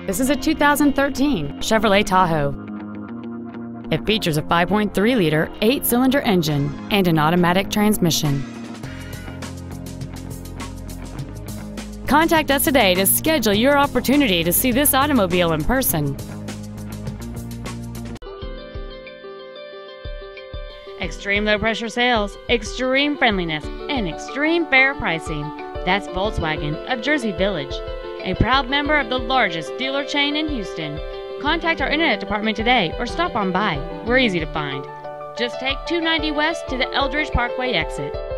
This is a 2013 Chevrolet Tahoe. It features a 5.3-liter 8-cylinder engine and an automatic transmission. Contact us today to schedule your opportunity to see this automobile in person. Extreme low pressure sales, extreme friendliness, and extreme fair pricing. That's Volkswagen of Jersey Village, a proud member of the largest dealer chain in Houston. Contact our internet department today or stop on by. We're easy to find. Just take 290 West to the Eldridge Parkway exit.